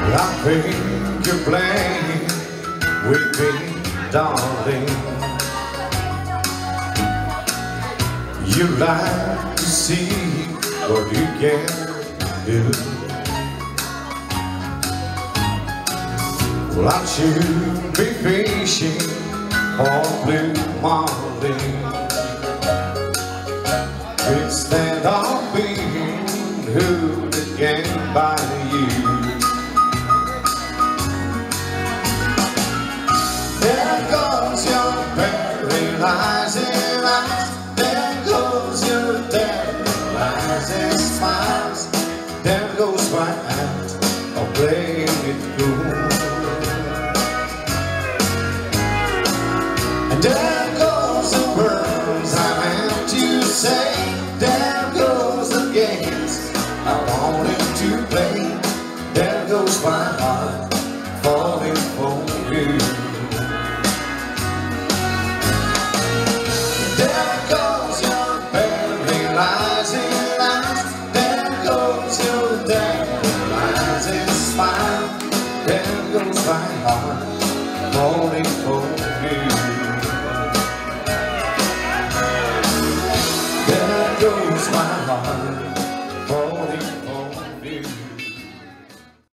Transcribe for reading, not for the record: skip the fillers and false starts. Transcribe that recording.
I think you're playing with me, darling. You like to see what you can do. Well, I should be fishing for blue marlin instead of being who again by you. There goes your paralyzing eyes. There goes your paralyzing smiles. There goes my act of playing it cool. And there goes the words I meant to say. There goes the games I wanted to play. There goes my heart falling for you. There goes your paralyzing eyes. There goes your paralyzing smile. There goes my heart falling for you. There goes my heart